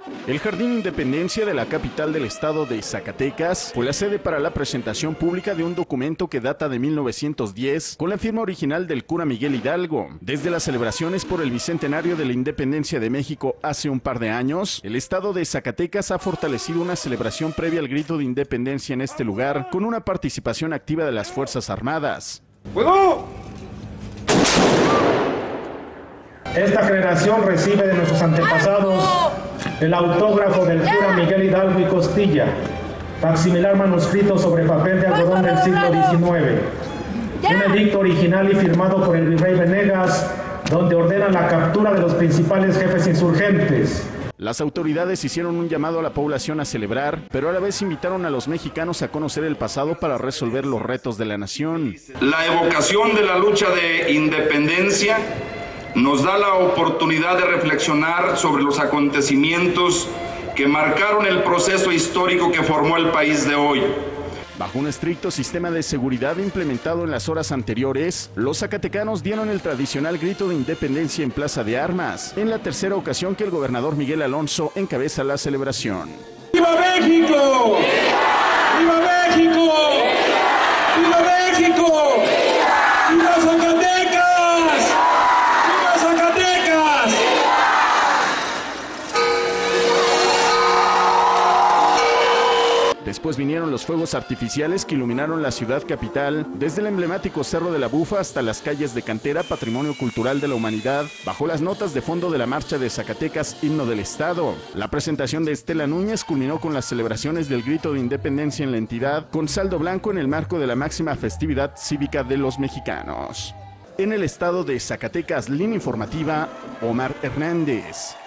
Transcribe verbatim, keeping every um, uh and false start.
El Jardín Independencia de la capital del estado de Zacatecas fue la sede para la presentación pública de un documento que data de mil novecientos diez con la firma original del cura Miguel Hidalgo. Desde las celebraciones por el bicentenario de la independencia de México hace un par de años, el estado de Zacatecas ha fortalecido una celebración previa al grito de independencia en este lugar con una participación activa de las Fuerzas Armadas. ¡Fuego! Esta generación recibe de nuestros antepasados el autógrafo del cura Miguel Hidalgo y Costilla, facsimilar manuscrito sobre papel de algodón del siglo diecinueve. Un edicto original y firmado por el virrey Venegas, donde ordena la captura de los principales jefes insurgentes. Las autoridades hicieron un llamado a la población a celebrar, pero a la vez invitaron a los mexicanos a conocer el pasado para resolver los retos de la nación. La evocación de la lucha de independencia nos da la oportunidad de reflexionar sobre los acontecimientos que marcaron el proceso histórico que formó el país de hoy. Bajo un estricto sistema de seguridad implementado en las horas anteriores, los zacatecanos dieron el tradicional grito de independencia en Plaza de Armas, en la tercera ocasión que el gobernador Miguel Alonso encabeza la celebración. ¡Viva México! ¡Viva México! ¡Viva México! ¡Viva Zacatecas! ¡Viva Zacatecas! Después vinieron los fuegos artificiales que iluminaron la ciudad capital, desde el emblemático Cerro de la Bufa hasta las calles de Cantera, patrimonio cultural de la humanidad, bajo las notas de fondo de la marcha de Zacatecas, himno del estado. La presentación de Estela Núñez culminó con las celebraciones del grito de independencia en la entidad, con saldo blanco en el marco de la máxima festividad cívica de los mexicanos. En el estado de Zacatecas, línea informativa, Omar Hernández.